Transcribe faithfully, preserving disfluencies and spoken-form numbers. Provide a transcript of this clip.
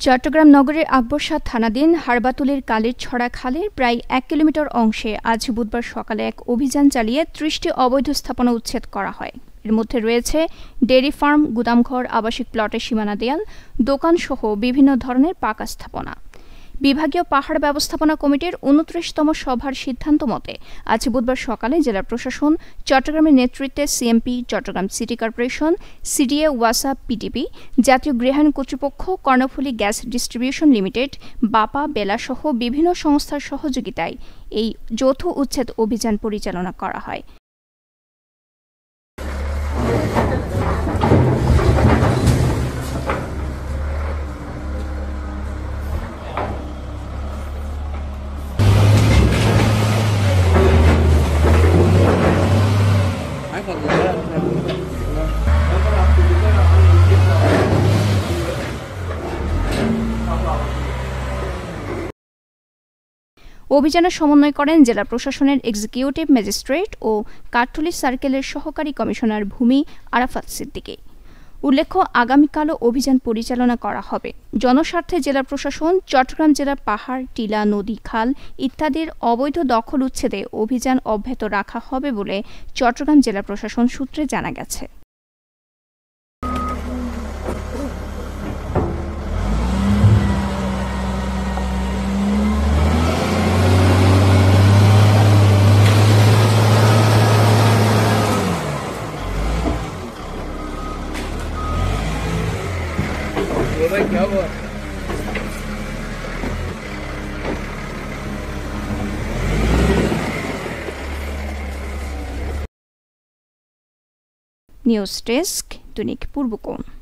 চট্টগ্রাম নগরের আকবরশ থানাধীন হারবাতুলির কালির ছড়া খালের প্রায় এক কিলোমিটার অংশে আজ বুধবার সকালে এক অভিযান চালিয়ে ত্রিশটি অবৈধ স্থাপনা উচ্ছেদ করা হয়। এর মধ্যে রয়েছে ডেয়ারি ফার্ম, গুদামঘর, আবাসিক প্লটের সীমানা দেয়াল, দোকানসহ বিভিন্ন ধরনের পাকা স্থাপনা। বিভাগীয় পাহাড় ব্যবস্থাপনা কমিটির উনত্রিশতম সভার সিদ্ধান্ত মতে আজ বুধবার সকালে জেলা প্রশাসন, চট্টগ্রামের নেতৃত্বে CMP, Chattogram city corporation, CDA, ওয়াসা, পিটিপি, জাতীয় গৃহায়ণ কর্তৃপক্ষ, কর্ণফুলী গ্যাস ডিস্ট্রিবিউশন লিমিটেড, বাপা, বেলাসহ বিভিন্ন সংস্থার সহযোগিতায় এই যৌথ উচ্ছেদ অভিযান পরিচালনা করা হয়। অভিযানে সমন্বয় করেন জেলা প্রশাসনের এক্সিকিউটিভ ম্যাজিস্ট্রেট ও কাঠুলি সার্কেলের সহকারী কমিশনার ভূমি আরাফাত সিদ্দিকী। উল্লেখ্য, আগামীকালও অভিযান পরিচালনা করা হবে। জনস্বার্থে জেলা প্রশাসন চট্টগ্রাম জেলার পাহাড়, টিলা, নদী, খাল ইত্যাদির অবৈধ দখল উচ্ছেদে অভিযান অব্যাহত রাখা হবে বলে চট্টগ্রাম জেলা প্রশাসন সূত্রে জানা গেছে। নিউজ ডেস্ক, দৈনিক পূর্বকোণ।